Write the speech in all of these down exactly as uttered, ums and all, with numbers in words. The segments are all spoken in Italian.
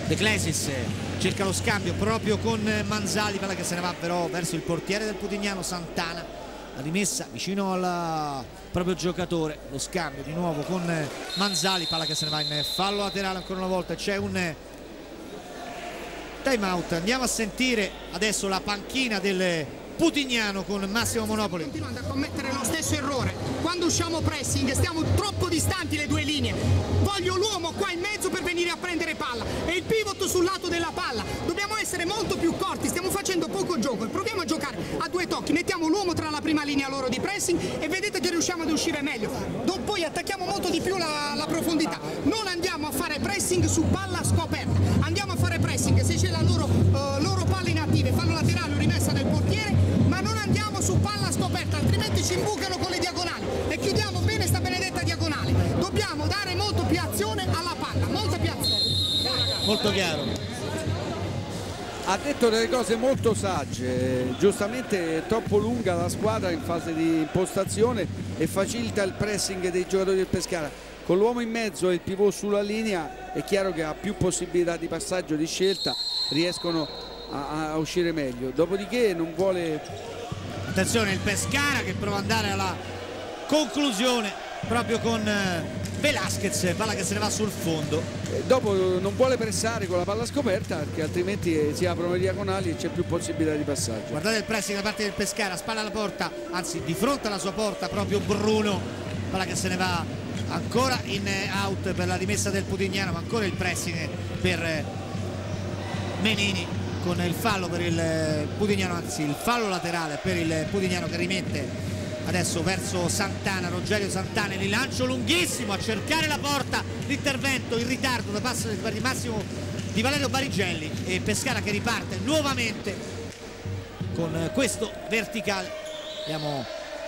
De Clesis cerca lo scambio proprio con Manzali, palla che se ne va però verso il portiere del Putignano, Santana. La rimessa vicino al proprio giocatore, lo scambio di nuovo con Manzali, palla che se ne va in fallo laterale ancora una volta. C'è un time out, andiamo a sentire adesso la panchina del Putignano con Massimo Monopoli. Continuando a commettere lo stesso errore, quando usciamo pressing stiamo troppo distanti le due linee, voglio l'uomo qua in mezzo per venire a prendere palla e il pivot sul lato della palla, dobbiamo essere molto più corti, stiamo facendo poco gioco, proviamo a giocare a due tocchi, mettiamo l'uomo tra la prima linea loro di pressing e vedete che riusciamo ad uscire meglio, poi attacchiamo molto di più la, la profondità, non andiamo a fare pressing su palla scoperta, andiamo a fare pressing se c'è la loro, uh, loro palla inattive, fallo laterale o rimessa del portiere, ma non andiamo su palla scoperta, altrimenti ci imbucano con le diagonali e chiudiamo bene sta benedetta diagonale. Dobbiamo dare molto più azione alla palla, molta più azione. Molto chiaro. Ha detto delle cose molto sagge, giustamente è troppo lunga la squadra in fase di impostazione e facilita il pressing dei giocatori del Pescara. Con l'uomo in mezzo e il pivot sulla linea è chiaro che ha più possibilità di passaggio, di scelta, riescono a, a uscire meglio. Dopodiché non vuole... Attenzione il Pescara che prova ad andare alla conclusione proprio con Velasquez, palla che se ne va sul fondo. E dopo non vuole pressare con la palla scoperta perché altrimenti si aprono le diagonali e c'è più possibilità di passaggio. Guardate il pressing da parte del Pescara, spalla alla porta, anzi di fronte alla sua porta proprio Bruno, palla che se ne va ancora in out per la rimessa del Putignano, ma ancora il pressing per Menini con il fallo per il Putignano, anzi il fallo laterale per il Putignano che rimette adesso verso Santana, Rogerio Santana, il rilancio lunghissimo a cercare la porta, l'intervento in ritardo da passo di Massimo di Valerio Barigelli e Pescara che riparte nuovamente con questo verticale. Vediamo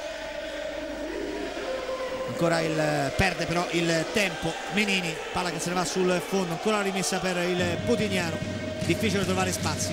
ancora il perde però il tempo Menini, palla che se ne va sul fondo, ancora la rimessa per il Putignano, difficile trovare spazi.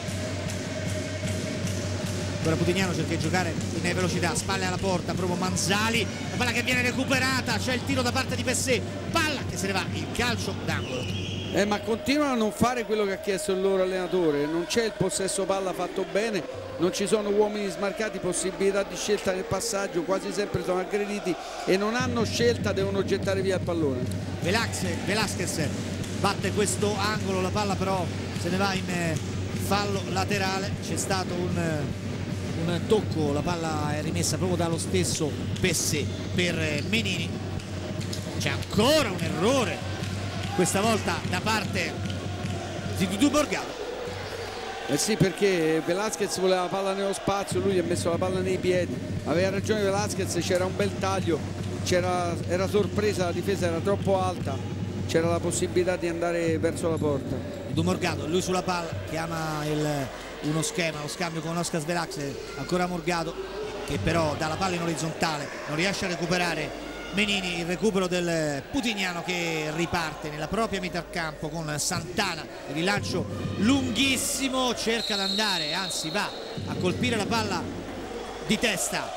Ora Putignano cerca di giocare in velocità, spalle alla porta, proprio Manzali, la palla che viene recuperata, c'è il tiro da parte di Pessé, palla che se ne va in calcio d'angolo. Eh, ma continuano a non fare quello che ha chiesto il loro allenatore, non c'è il possesso palla fatto bene, non ci sono uomini smarcati, possibilità di scelta nel passaggio, quasi sempre sono aggrediti e non hanno scelta, devono gettare via il pallone. Velasquez batte questo angolo, la palla però se ne va in fallo laterale, c'è stato un... un tocco, la palla è rimessa proprio dallo stesso Pessé per Menini. C'è ancora un errore questa volta da parte di Dudu Morgado. Eh sì, perché Velasquez voleva la palla nello spazio, lui gli ha messo la palla nei piedi, aveva ragione Velasquez, c'era un bel taglio, era sorpresa, la difesa era troppo alta, c'era la possibilità di andare verso la porta. Dudu Morgado, lui sulla palla, chiama il uno schema, lo scambio con Oscar Velasquez, ancora Morgado che però dà la palla in orizzontale, non riesce a recuperare Menini, il recupero del Putignano che riparte nella propria metà campo con Santana, il rilancio lunghissimo, cerca di andare, anzi va a colpire la palla di testa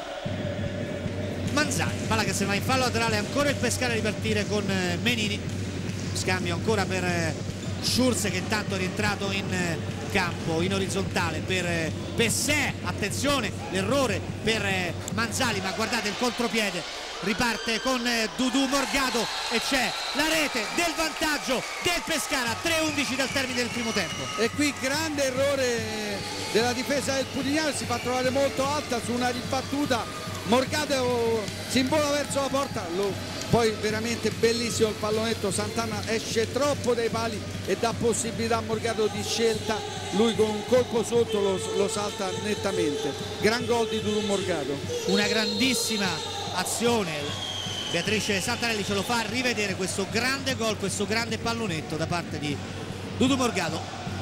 Manzani, palla che se ne va in fallo laterale, ancora il Pescara a ripartire con Menini, scambio ancora per Schurz che intanto è rientrato in campo in orizzontale per Pessé, attenzione l'errore per Manzali, ma guardate il contropiede, riparte con Dudu Morgado e c'è la rete del vantaggio del Pescara, tre undici dal termine del primo tempo. E qui grande errore della difesa del Putignano, si fa trovare molto alta su una ribattuta, Morgado si invola verso la porta, lo poi veramente bellissimo il pallonetto, Santana esce troppo dai pali e dà possibilità a Morgado di scelta, lui con un colpo sotto lo, lo salta nettamente. Gran gol di Dudu Morgado, una grandissima azione, Beatrice Santarelli ce lo fa rivedere questo grande gol, questo grande pallonetto da parte di Dudu Morgado.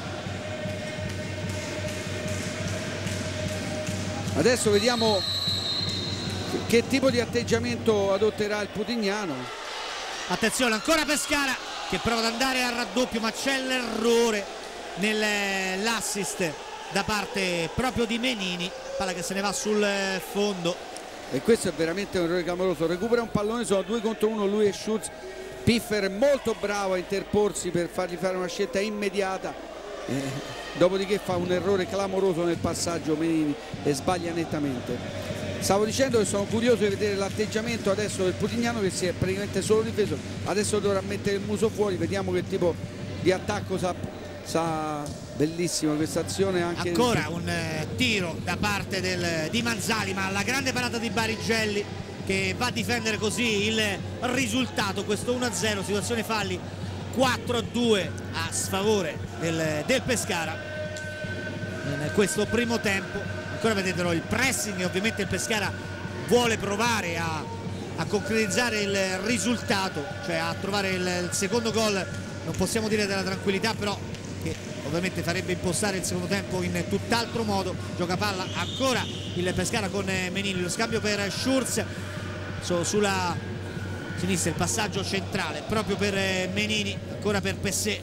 Adesso vediamo che tipo di atteggiamento adotterà il Putignano. Attenzione ancora Pescara che prova ad andare al raddoppio, ma c'è l'errore nell'assist da parte proprio di Menini, palla che se ne va sul fondo e questo è veramente un errore clamoroso, recupera un pallone, sono due contro uno lui e Schurz, Piffer è molto bravo a interporsi per fargli fare una scelta immediata, eh, dopodiché fa un errore clamoroso nel passaggio Menini e sbaglia nettamente. Stavo dicendo che sono curioso di vedere l'atteggiamento adesso del Putignano, che si è praticamente solo difeso, adesso dovrà mettere il muso fuori, vediamo che tipo di attacco sa, sa... bellissima questa azione. Anche ancora un eh, tiro da parte del, di Manzali, ma la grande parata di Barigelli che va a difendere così il risultato, questo uno a zero, situazione falli quattro a due a sfavore del, del Pescara in questo primo tempo. Ancora vedetelo il pressing e ovviamente il Pescara vuole provare a, a concretizzare il risultato, cioè a trovare il, il secondo gol, non possiamo dire della tranquillità, però che ovviamente farebbe impostare il secondo tempo in tutt'altro modo. Gioca palla ancora il Pescara con Menini, lo scambio per Schurz so, sulla sinistra, il passaggio centrale proprio per Menini, ancora per Pessé,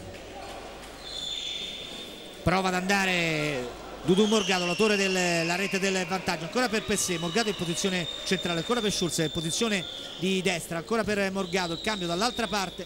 prova ad andare Dudu Morgado, l'autore della rete del vantaggio, ancora per Pessé, Morgado in posizione centrale, ancora per Schurz in posizione di destra, ancora per Morgado, il cambio dall'altra parte,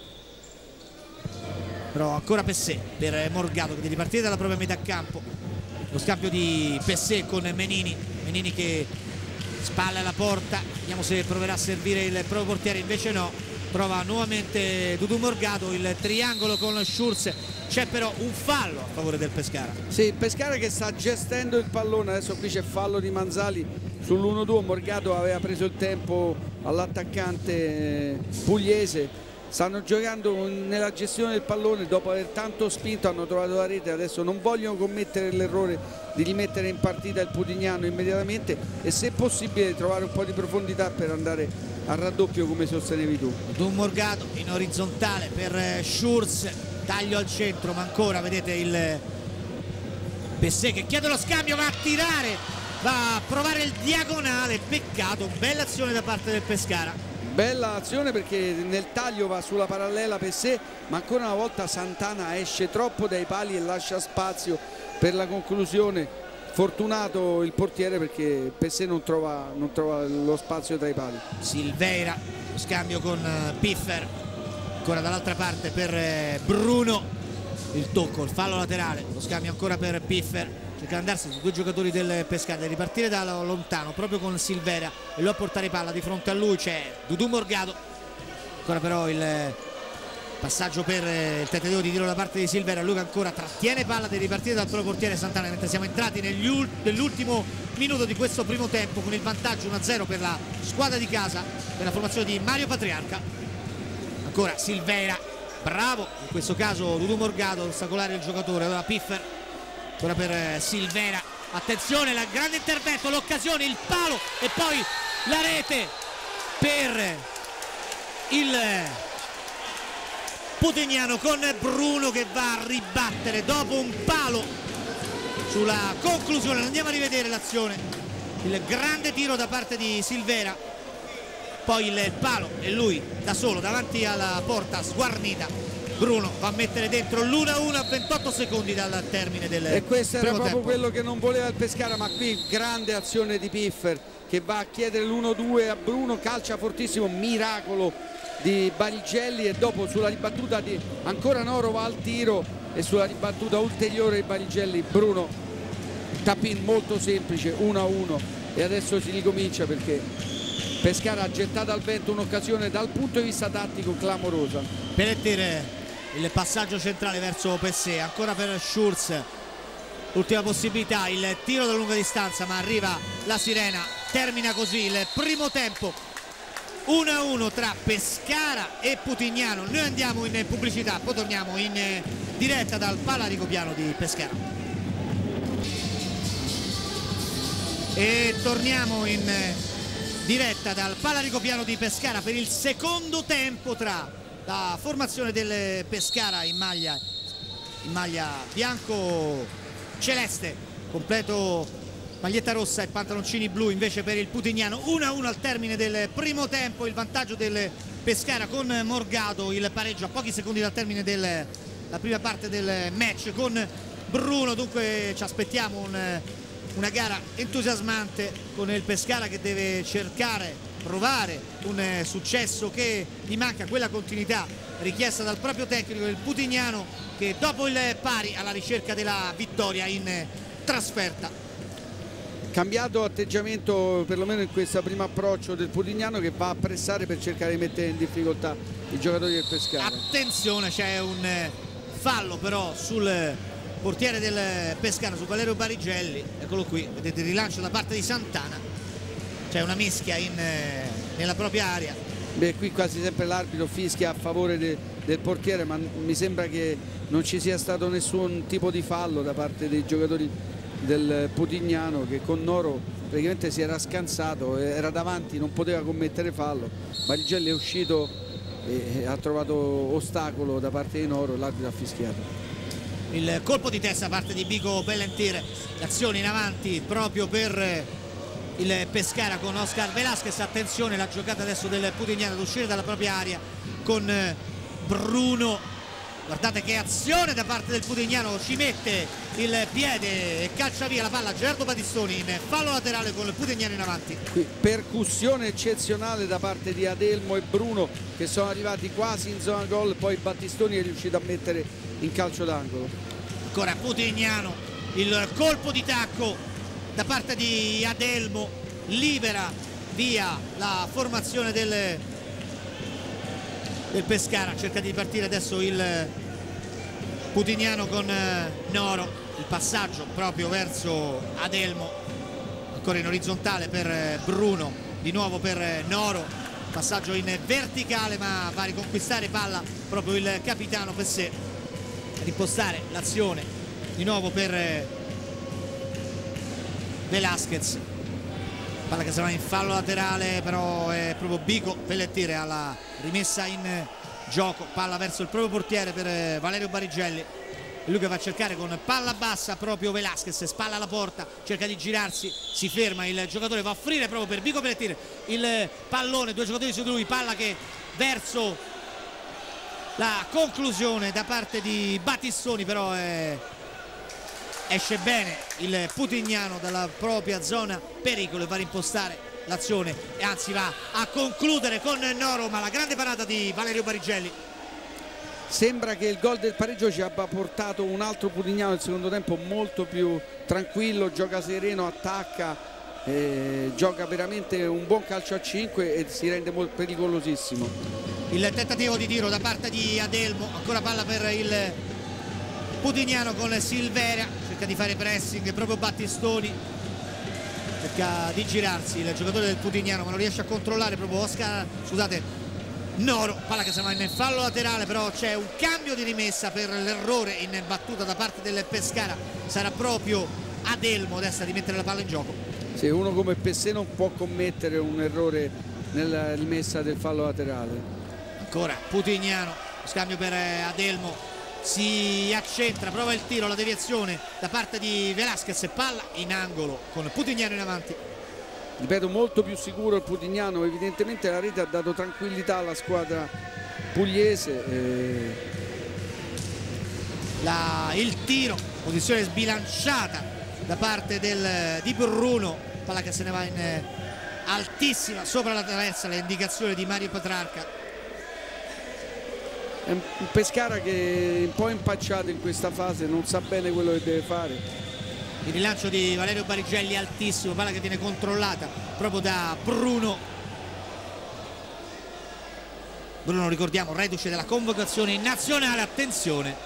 però ancora Pessé per Morgado che deve ripartire dalla propria metà campo, lo scambio di Pessé con Menini, Menini che spalla alla porta, vediamo se proverà a servire il proprio portiere, invece no, prova nuovamente Dudu Morgado, il triangolo con Schurz, c'è però un fallo a favore del Pescara. Sì, il Pescara che sta gestendo il pallone, adesso qui c'è fallo di Manzali sull'uno due, Morgado aveva preso il tempo all'attaccante pugliese, stanno giocando nella gestione del pallone, dopo aver tanto spinto hanno trovato la rete, adesso non vogliono commettere l'errore di rimettere in partita il Putignano immediatamente e se possibile trovare un po' di profondità per andare al raddoppio come sostenevi tu. Dudu Morgado in orizzontale per Schurz, taglio al centro, ma ancora vedete il Pessé che chiede lo scambio, va a tirare, va a provare il diagonale, peccato, bella azione da parte del Pescara. Bella azione perché nel taglio va sulla parallela Pessé, ma ancora una volta Santana esce troppo dai pali e lascia spazio per la conclusione. Fortunato il portiere perché Pessé non trova, non trova lo spazio tra i pali. Silveira, lo scambio con Piffer, ancora dall'altra parte per Bruno, il tocco, il fallo laterale, lo scambio ancora per Piffer, cerca di andarsi su due giocatori del Pescara, di ripartire da lontano proprio con Silveira e lo a portare palla, di fronte a lui c'è Dudu Morgado, ancora però il passaggio per il tentativo di tiro da parte di Silveira, lui che ancora trattiene palla, di ripartire dal proprio portiere Santana, mentre siamo entrati nell'ultimo minuto di questo primo tempo con il vantaggio uno a zero per la squadra di casa, per la formazione di Mario Patriarca. Ancora Silveira, bravo in questo caso Dudu Morgado a ostacolare il giocatore, allora Piffer, ancora per Silveira, attenzione, il grande intervento, l'occasione, il palo e poi la rete per il Putignano con Bruno che va a ribattere dopo un palo sulla conclusione. Andiamo a rivedere l'azione, il grande tiro da parte di Silveira, poi il palo e lui da solo davanti alla porta sguarnita. Bruno va a mettere dentro l'uno a uno a ventotto secondi dal termine del e questo era proprio tempo. quello che non voleva il Pescara, ma qui grande azione di Piffer che va a chiedere l'uno due a Bruno, calcia fortissimo, miracolo di Barigelli e dopo sulla ribattuta di ancora Noro va al tiro e sulla ribattuta ulteriore di Barigelli Bruno tap-in molto semplice, uno a uno e adesso si ricomincia perché Pescara ha gettato al vento un'occasione dal punto di vista tattico clamorosa. Pellettiere, il passaggio centrale verso Pessé, ancora per Schurz, ultima possibilità, il tiro da lunga distanza ma arriva la sirena, termina così il primo tempo uno a uno tra Pescara e Putignano. Noi andiamo in pubblicità, poi torniamo in diretta dal Pala Ricopiano di Pescara e torniamo in diretta dal Pala Ricopiano di Pescara per il secondo tempo tra la formazione del Pescara in maglia, in maglia bianco celeste, completo maglietta rossa e pantaloncini blu invece per il Putignano. Uno a uno al termine del primo tempo, il vantaggio del Pescara con Morgado, il pareggio a pochi secondi dal termine della prima parte del match con Bruno. Dunque ci aspettiamo un, una gara entusiasmante con il Pescara che deve cercare provare un eh, successo che gli manca, quella continuità richiesta dal proprio tecnico, il Putignano, che dopo il pari alla ricerca della vittoria in eh, trasferta. Cambiato atteggiamento perlomeno in questo primo approccio del Putignano, che va a pressare per cercare di mettere in difficoltà i giocatori del Pescara. Attenzione, c'è un eh, fallo però sul portiere del Pescara, su Valerio Barigelli. Eccolo qui, vedete il rilancio da parte di Santana, c'è una mischia in, eh, nella propria area. Beh, qui quasi sempre l'arbitro fischia a favore de, del portiere, ma mi sembra che non ci sia stato nessun tipo di fallo da parte dei giocatori del Putignano, che con Noro praticamente si era scansato, era davanti, non poteva commettere fallo. Barigelli è uscito e ha trovato ostacolo da parte di Noro, l'arbitro ha fischiato. Il colpo di testa da parte di Bico Bellentier, l'azione in avanti proprio per il Pescara con Oscar Velasquez. Attenzione, la giocata adesso del Putignano ad uscire dalla propria area con Bruno. Guardate che azione da parte del Putignano, ci mette il piede e calcia via la palla Gerardo Battistoni in fallo laterale con il Putignano in avanti. Qui percussione eccezionale da parte di Adelmo e Bruno, che sono arrivati quasi in zona gol, poi Battistoni è riuscito a mettere in calcio d'angolo. Ancora Putignano, il colpo di tacco da parte di Adelmo libera via la formazione del, del Pescara. Cerca di partire adesso il Putignano con Noro, il passaggio proprio verso Adelmo, ancora in orizzontale per Bruno, di nuovo per Noro, passaggio in verticale ma va a riconquistare palla proprio il capitano Pessè, ad impostare l'azione di nuovo per Velasquez. Palla che sarà in fallo laterale, però è proprio Bico Pelletier alla rimessa in gioco. Palla verso il proprio portiere per Valerio Barigelli. Lui che va a cercare con palla bassa proprio Velasquez, spalla alla porta, cerca di girarsi, si ferma il giocatore, va a offrire proprio per Bico Pelletier il pallone, due giocatori su di lui, palla che verso la conclusione da parte di Battistoni, però è... esce bene il Putignano dalla propria zona pericolo e va a rimpostare l'azione e anzi va a concludere con Noro, ma la grande parata di Valerio Barigelli. Sembra che il gol del pareggio ci abbia portato un altro Putignano nel secondo tempo molto più tranquillo, gioca sereno, attacca, eh, gioca veramente un buon calcio a cinque e si rende molto pericolosissimo. Il tentativo di tiro da parte di Adelmo, ancora palla per il Putignano con Silveria, cerca di fare pressing proprio Battistoni, cerca di girarsi il giocatore del Putignano ma non riesce a controllare proprio Oscar, scusate, Noro. Palla che si va in fallo laterale, però c'è un cambio di rimessa per l'errore in battuta da parte del Pescara, sarà proprio Adelmo adesso a rimettere la palla in gioco. Se uno come Pessè non può commettere un errore nella rimessa del fallo laterale. Ancora Putignano, scambio per Adelmo, si accentra, prova il tiro, la deviazione da parte di Velasquez, palla in angolo con Putignano in avanti. Ripeto, molto più sicuro il Putignano, evidentemente la rete ha dato tranquillità alla squadra pugliese. Eh... La, il tiro, posizione sbilanciata da parte del, di Bruno, palla che se ne va in eh, altissima sopra la traversa, le indicazioni di Mario Petrarca. È un Pescara che è un po' impacciato in questa fase, non sa bene quello che deve fare. Il rilancio di Valerio Barigelli altissimo, palla che viene controllata proprio da Bruno. Bruno, ricordiamo, reduce della convocazione in nazionale, attenzione.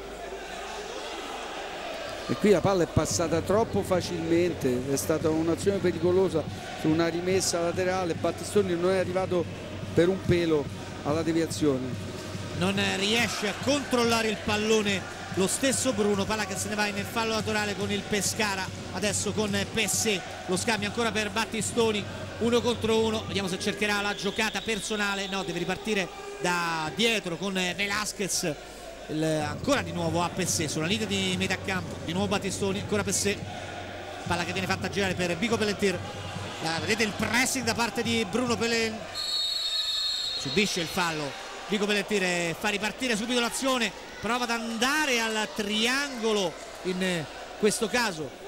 E qui la palla è passata troppo facilmente, è stata un'azione pericolosa su una rimessa laterale, Battistoni non è arrivato per un pelo alla deviazione. Non riesce a controllare il pallone lo stesso Bruno, palla che se ne va in fallo laterale con il Pescara, adesso con Pessè, lo scambio ancora per Battistoni, uno contro uno, vediamo se cercherà la giocata personale, no, deve ripartire da dietro con Velasquez, il, ancora di nuovo a Pessè, sulla linea di metà campo, di nuovo Battistoni, ancora Pessè, palla che viene fatta girare per Bico Pelletier, la, vedete il pressing da parte di Bruno Pelletier, subisce il fallo, Bico Pelletier fa ripartire subito l'azione, prova ad andare al triangolo in questo caso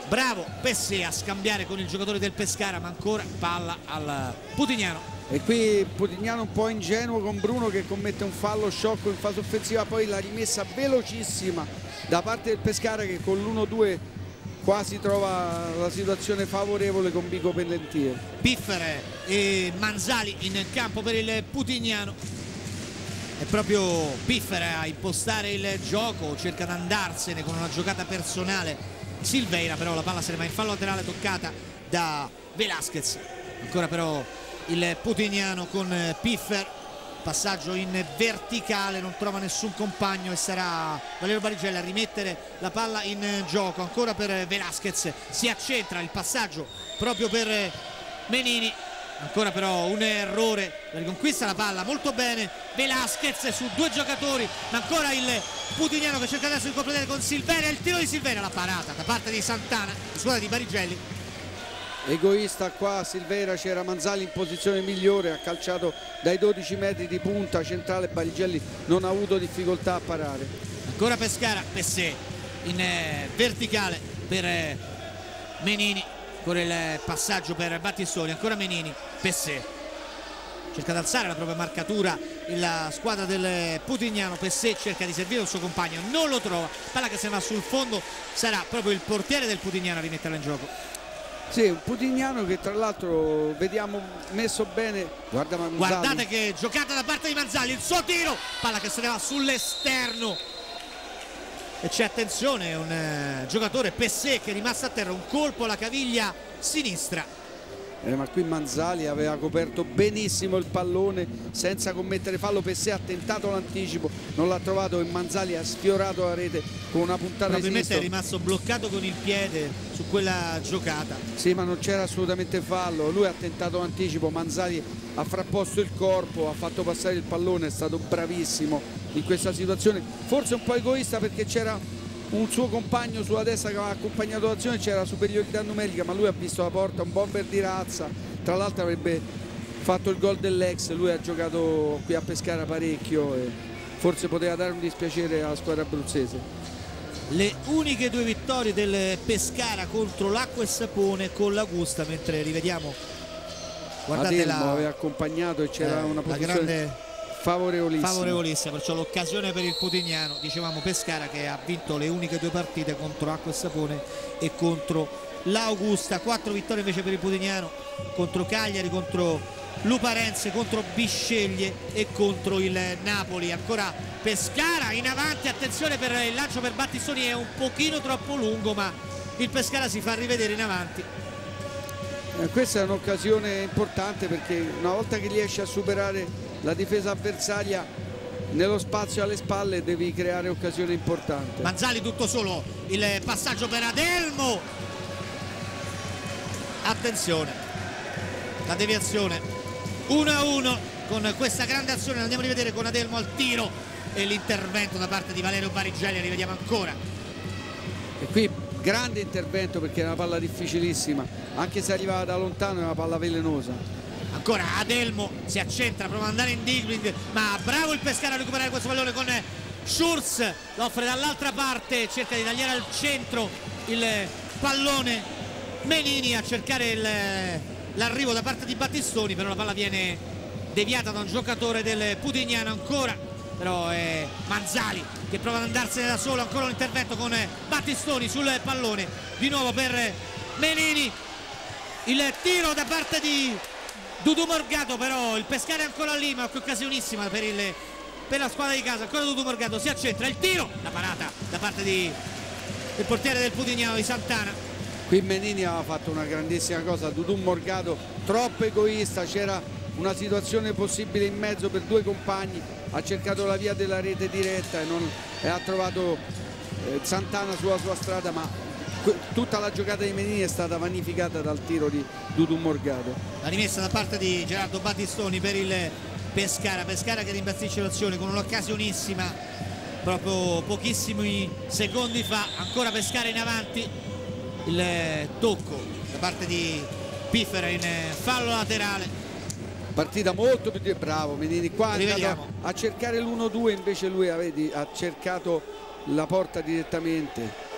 bravo Pessé a scambiare con il giocatore del Pescara, ma ancora palla al Putignano. E qui Putignano un po' ingenuo con Bruno che commette un fallo sciocco in fase offensiva, poi la rimessa velocissima da parte del Pescara che con l'uno due quasi trova la situazione favorevole con Bico Pellentier. Piffer e Manzali in campo per il Putignano. È proprio Piffer a impostare il gioco, cerca di andarsene con una giocata personale Silveira, però la palla se ne va in fallo laterale toccata da Velasquez. Ancora però il Putignano con Piffer, passaggio in verticale, non trova nessun compagno e sarà Valerio Barigelli a rimettere la palla in gioco. Ancora per Velasquez, si accentra il passaggio proprio per Menini, ancora però un errore, la riconquista la palla molto bene Velasquez su due giocatori, ma ancora il Putignano che cerca adesso di completare con Silveira, il tiro di Silveira, la parata da parte di Santana, squadra di Barigelli. Egoista qua Silveira, c'era Manzali in posizione migliore, ha calciato dai dodici metri di punta centrale, Barigelli non ha avuto difficoltà a parare. Ancora Pescara, Pessé in eh, verticale per eh, Menini, con il passaggio per Battistoni, ancora Menini, Pessé cerca di alzare la propria marcatura la squadra del Putignano, Pessé cerca di servire il suo compagno, non lo trova, palla che se ne va sul fondo, sarà proprio il portiere del Putignano a rimetterla in gioco. Sì, un Putignano che tra l'altro vediamo messo bene. Guarda Manzali. Guardate che giocata da parte di Manzali, il suo tiro, palla che se ne va sull'esterno e c'è attenzione, un eh, giocatore Pessé che è rimasto a terra, un colpo alla caviglia sinistra. Eh, ma qui Manzali aveva coperto benissimo il pallone senza commettere fallo. Pessé ha tentato l'anticipo, non l'ha trovato e Manzali ha sfiorato la rete con una puntata di probabilmente sinistro. È rimasto bloccato con il piede su quella giocata. Sì, ma non c'era assolutamente fallo, lui ha tentato l'anticipo, Manzali ha frapposto il corpo, ha fatto passare il pallone, è stato bravissimo in questa situazione, forse un po' egoista perché c'era un suo compagno sulla destra che aveva accompagnato l'azione, c'era superiorità numerica, ma lui ha visto la porta, un bomber di razza, tra l'altro avrebbe fatto il gol dell'ex, lui ha giocato qui a Pescara parecchio e forse poteva dare un dispiacere alla squadra abruzzese. Le uniche due vittorie del Pescara contro l'Acqua e Sapone con l'Augusta, mentre rivediamo, guardate Adelmo la, aveva accompagnato e c'era eh, una la posizione grande favorevolissima. favorevolissima, perciò l'occasione per il Putignano. Dicevamo Pescara che ha vinto le uniche due partite contro Acqua e Sapone e contro l'Augusta, quattro vittorie invece per il Putignano contro Cagliari, contro Luparense, contro Bisceglie e contro il Napoli. Ancora Pescara in avanti, attenzione per il lancio per Battistoni, è un pochino troppo lungo ma il Pescara si fa rivedere in avanti. Eh, questa è un'occasione importante perché una volta che riesci a superare la difesa avversaria nello spazio alle spalle devi creare occasione importante. Manzali tutto solo, il passaggio per Adelmo, attenzione, la deviazione, uno a uno con questa grande azione. Andiamo a rivedere con Adelmo al tiro e l'intervento da parte di Valerio Barigelli, rivediamo ancora. E qui grande intervento perché è una palla difficilissima, anche se arrivava da lontano è una palla velenosa. Ancora Adelmo si accentra, prova ad andare in dribbling, ma bravo il Pescara a recuperare questo pallone con Schurz, lo offre dall'altra parte, cerca di tagliare al centro il pallone Menini a cercare l'arrivo da parte di Battistoni, però la palla viene deviata da un giocatore del Putignano. Ancora però è Manzali che prova ad andarsene da solo, ancora un intervento con Battistoni sul pallone, di nuovo per Menini, il tiro da parte di Dudu Morgado, però il Pescara è ancora lì, ma che occasionissima per, il, per la squadra di casa. Ancora Dudu Morgado, si accentra, il tiro, la parata da parte di, del portiere del Putignano, di Santana. Qui Menini aveva fatto una grandissima cosa, Dudu Morgado troppo egoista, c'era una situazione possibile in mezzo per due compagni, ha cercato la via della rete diretta e, non, e ha trovato eh, Santana sulla sua strada, ma tutta la giocata di Menini è stata vanificata dal tiro di Dudu Morgado. La rimessa da parte di Gerardo Battistoni per il Pescara, Pescara che rimbastisce l'azione con un'occasionissima proprio pochissimi secondi fa. Ancora Pescara in avanti, il tocco da parte di Piffer in fallo laterale. Partita molto più bravo Menini qua, è andato a cercare l'uno due, invece lui vedi, ha cercato la porta direttamente.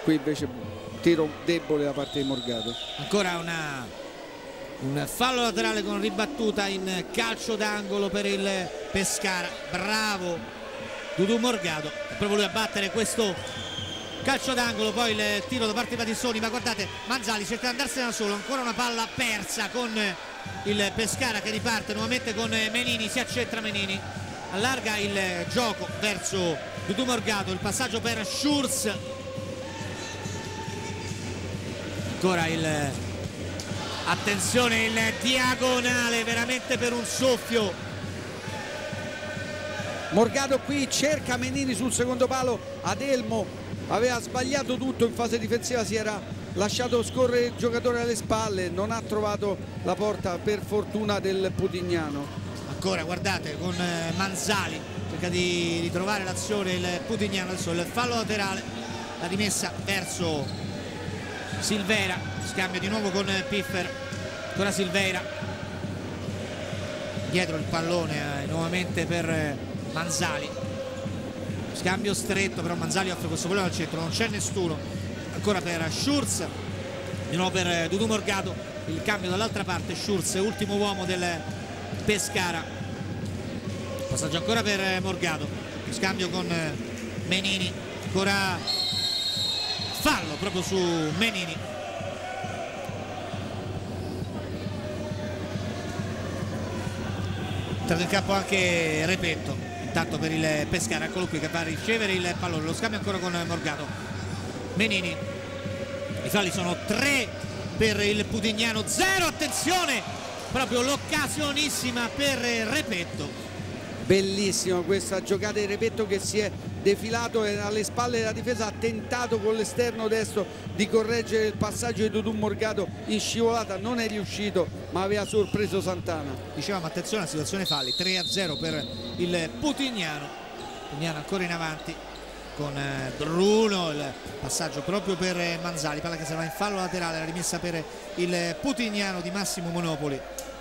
qui invece tiro debole da parte di Morgado. Ancora una, un fallo laterale con ribattuta in calcio d'angolo per il Pescara. Bravo Dudu Morgado, è proprio lui a battere questo calcio d'angolo. Poi il tiro da parte di Batistoni, ma guardate Manzali cerca di andarsene da solo, ancora una palla persa con il Pescara che riparte nuovamente con Menini, si accentra Menini, allarga il gioco verso Dudu Morgado, il passaggio per Schurz, ancora il attenzione il diagonale veramente per un soffio. Morgado qui cerca Menini sul secondo palo, Adelmo aveva sbagliato tutto in fase difensiva, si era lasciato scorrere il giocatore alle spalle, non ha trovato la porta per fortuna del Putignano. Ancora guardate con Manzali cerca di ritrovare l'azione il Putignano, adesso il fallo laterale, la rimessa verso Silveira, scambio di nuovo con Piffer, ancora Silveira, dietro il pallone eh, nuovamente per Manzali, scambio stretto, però Manzali offre questo pallone al centro, non c'è nessuno, ancora per Schurz, di nuovo per Dudu Morgado, il cambio dall'altra parte, Schurz ultimo uomo del Pescara, passaggio ancora per Morgado, scambio con Menini, ancora fallo proprio su Menini. Entrato in campo anche Repetto, intanto per il Pescara, eccolo qui che va a ricevere il pallone, lo scambio ancora con Morgado. Menini, i falli sono tre per il Putignano, zero, attenzione, proprio l'occasionissima per Repetto. Bellissima questa giocata di Repetto che si è defilato alle spalle della difesa, ha tentato con l'esterno destro di correggere il passaggio di Dudu Morgado in scivolata, non è riuscito ma aveva sorpreso Santana. Dicevamo attenzione alla situazione falli, tre a zero per il Putignano, Putignano ancora in avanti con Bruno, il passaggio proprio per Manzali, palla che se va in fallo laterale, la rimessa per il Putignano di Massimo Monopoli.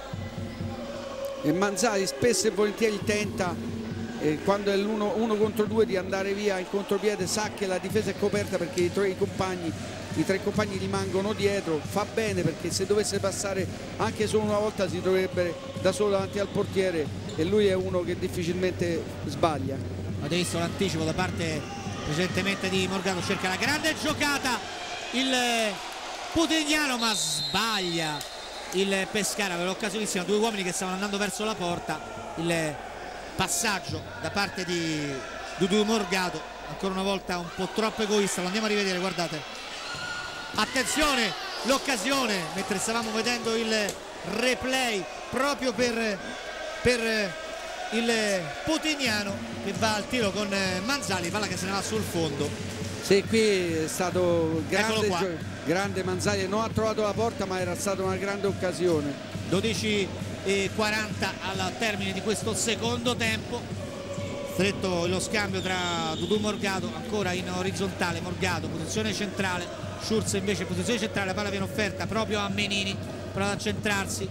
E Manzali spesso e volentieri tenta eh, quando è l'uno uno contro due di andare via in contropiede, sa che la difesa è coperta perché i tre compagni i tre compagni rimangono dietro, fa bene perché se dovesse passare anche solo una volta si troverebbe da solo davanti al portiere e lui è uno che difficilmente sbaglia. Avete visto l'anticipo da parte precedentemente di Morgado, cerca la grande giocata il Putignano ma sbaglia il Pescara, aveva l'occasionissima, due uomini che stavano andando verso la porta, il passaggio da parte di Dudu Morgado, ancora una volta un po' troppo egoista, lo andiamo a rivedere, guardate, attenzione l'occasione mentre stavamo vedendo il replay proprio per, per il Putignano che va al tiro con Manzali, palla che se ne va sul fondo. Sì, qui è stato grande, grande Manzali, non ha trovato la porta ma era stata una grande occasione. dodici e quaranta al termine di questo secondo tempo, stretto lo scambio tra Dudu e Morgado, ancora in orizzontale Morgado, posizione centrale, Schurz invece posizione centrale, la palla viene offerta proprio a Menini, prova ad accentrarsi,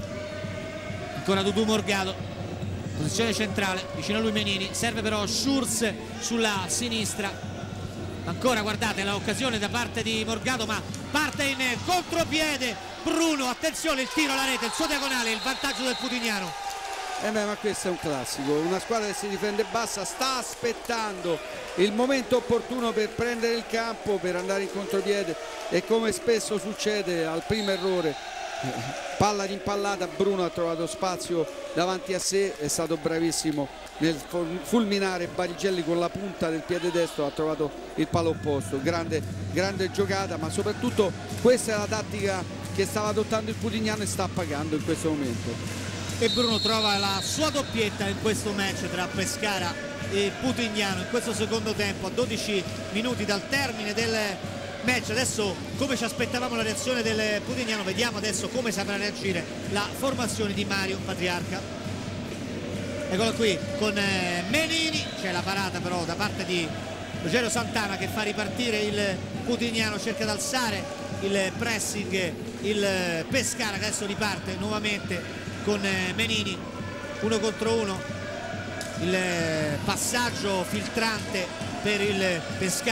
ancora Dudu Morgado, posizione centrale, vicino a lui Menini, serve però Schurz sulla sinistra, ancora guardate l'occasione da parte di Morgado ma parte in contropiede Bruno, attenzione il tiro alla rete, il suo diagonale, il vantaggio del Putignano. Eh beh, ma questo è un classico, una squadra che si difende bassa sta aspettando il momento opportuno per prendere il campo, per andare in contropiede e come spesso succede al primo errore, palla rimpallata, Bruno ha trovato spazio davanti a sé, è stato bravissimo nel fulminare Barigelli con la punta del piede destro, ha trovato il palo opposto, grande, grande giocata, ma soprattutto questa è la tattica che stava adottando il Putignano e sta pagando in questo momento. E Bruno trova la sua doppietta in questo match tra Pescara e Putignano in questo secondo tempo a dodici minuti dal termine del match. Adesso come ci aspettavamo la reazione del Putignano, vediamo adesso come saprà reagire la formazione di Mario Patriarca. Eccolo qui con Menini, c'è la parata però da parte di Rogerio Santana che fa ripartire il Putignano, cerca di alzare il pressing il Pescara che adesso riparte nuovamente con Menini, uno contro uno, il passaggio filtrante per il Pescara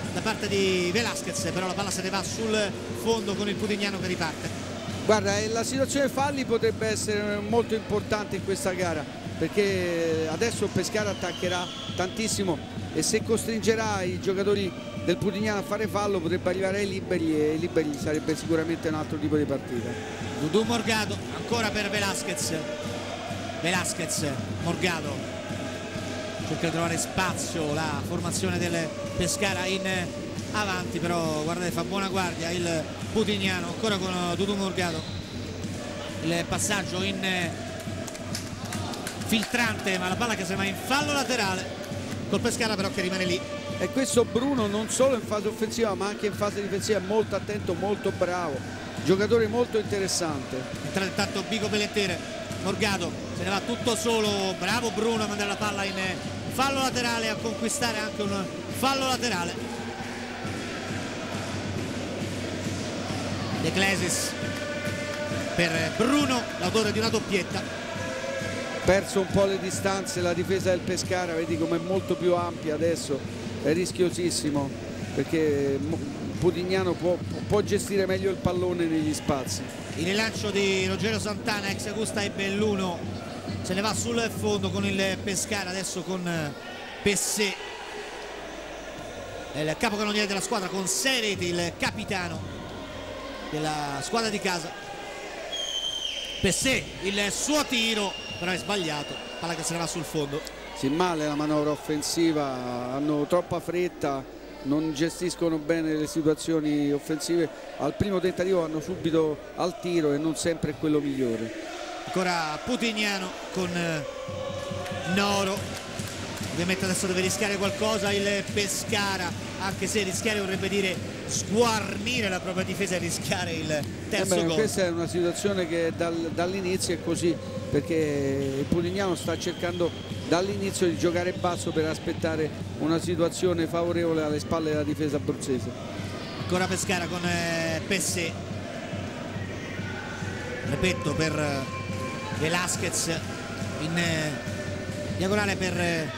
da parte di Velasquez, però la palla se ne va sul fondo con il Putignano che riparte. Guarda, la situazione falli potrebbe essere molto importante in questa gara, perché adesso il Pescara attaccherà tantissimo e se costringerà i giocatori del Putignano a fare fallo potrebbe arrivare ai liberi e ai liberi sarebbe sicuramente un altro tipo di partita. Dudu Morgado ancora per Velasquez. Velasquez, Morgado cerca di trovare spazio la formazione del Pescara in avanti, però guardate, fa buona guardia il Putignano ancora con Dudu Morgado. Il passaggio in filtrante, ma la palla che se ne va in fallo laterale col Pescara però che rimane lì. E questo Bruno non solo in fase offensiva ma anche in fase difensiva è molto attento, molto bravo, giocatore molto interessante. Entra intanto Bico Pellettere, Morgado se ne va tutto solo, bravo Bruno a mandare la palla in fallo laterale, a conquistare anche un fallo laterale. De Clesis per Bruno, l'autore di una doppietta. Perso un po' le distanze la difesa del Pescara, vedi come è molto più ampia adesso, è rischiosissimo perché Putignano può, può gestire meglio il pallone negli spazi. Il rilancio di Rogerio Santana, ex Augusta e Belluno, se ne va sul fondo con il Pescara, adesso con Pessé, il capocannoniere della squadra, con sei reti, il capitano della squadra di casa. Pessé, il suo tiro però è sbagliato, palla che se ne va sul fondo. Sì, male la manovra offensiva, hanno troppa fretta, non gestiscono bene le situazioni offensive, al primo tentativo vanno subito al tiro e non sempre è quello migliore. Ancora Putignano con Noro, ovviamente adesso deve rischiare qualcosa il Pescara, anche se rischiare vorrebbe dire sguarnire la propria difesa e rischiare il terzo eh beh, gol. Questa è una situazione che dal, dall'inizio è così, perché il Putignano sta cercando dall'inizio di giocare basso per aspettare una situazione favorevole alle spalle della difesa abruzzese. Ancora Pescara con eh, Pessé, ripeto, per eh, Velasquez in eh, diagonale per eh,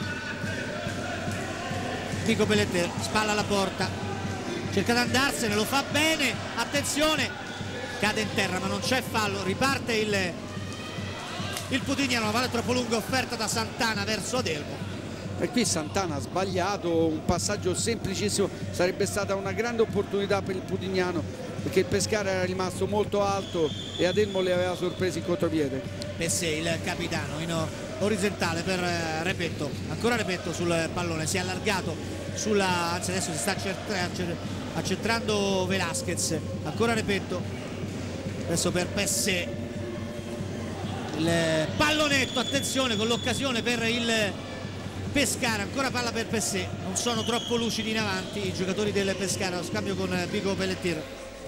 Bico Pellettere, spalla alla porta, cerca di andarsene, lo fa bene, attenzione, cade in terra ma non c'è fallo, riparte il il Putignano, la palla è troppo lunga offerta da Santana verso Adelmo. E qui Santana ha sbagliato un passaggio semplicissimo, sarebbe stata una grande opportunità per il Putignano perché il Pescara era rimasto molto alto e Adelmo li aveva sorpresi in contropiede. Pessé, il capitano, in orizzontale per eh, Repetto, ancora Repetto sul pallone, si è allargato sulla, anzi adesso si sta accentrando Velasquez, ancora Repetto, adesso per Pessé, il pallonetto, attenzione con l'occasione per il Pescara, ancora palla per Pessé, non sono troppo lucidi in avanti i giocatori del Pescara, lo scambio con Bico Pellettere.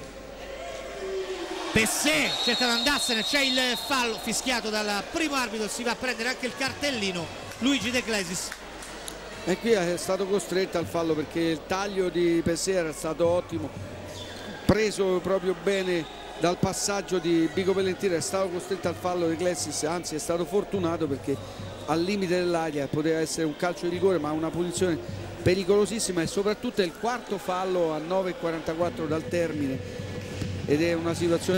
Pessé cerca di andarsene, c'è il fallo fischiato dal primo arbitro, si va a prendere anche il cartellino Luigi De Clesis. E qui è stato costretto al fallo perché il taglio di Pessé era stato ottimo, preso proprio bene dal passaggio di Bico Pellettere, è stato costretto al fallo di Clesis, anzi è stato fortunato perché al limite dell'aria poteva essere un calcio di rigore, ma una posizione pericolosissima e soprattutto è il quarto fallo a nove e quarantaquattro dal termine ed è una situazione